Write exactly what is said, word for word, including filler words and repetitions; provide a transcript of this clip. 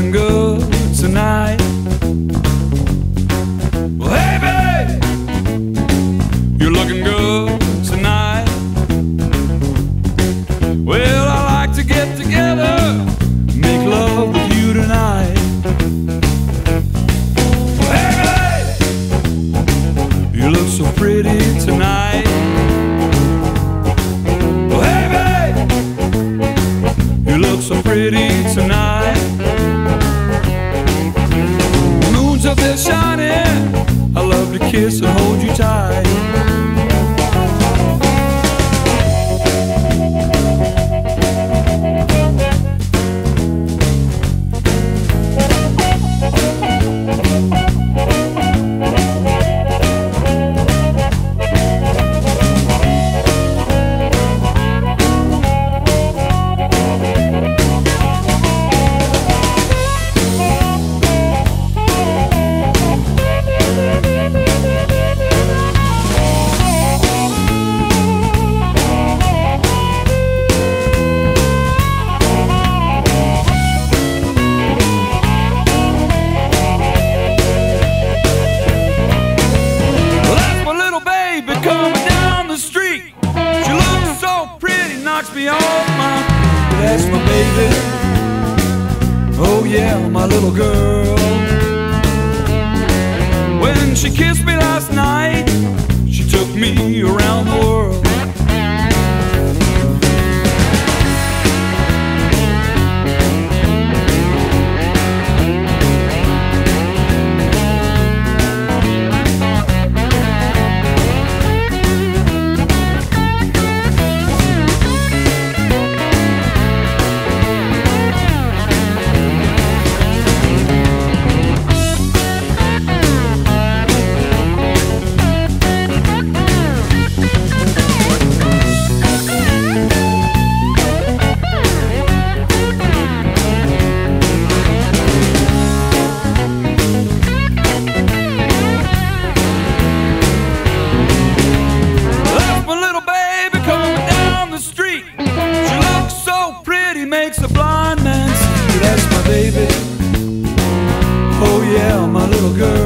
looking good tonight. Well, hey, babe, you're looking good tonight. Well, I like to get together, make love with you tonight. Well, hey, babe, you look so pretty tonight. Well, hey, babe, you look so pretty tonight. The moon's up there shining, I love to kiss and hold you tight. Knocks me off my, that's my baby. Oh yeah, my little girl. When she kissed me last night, she took me around the world. Makes a blind man see. That's my baby. Oh yeah, my little girl.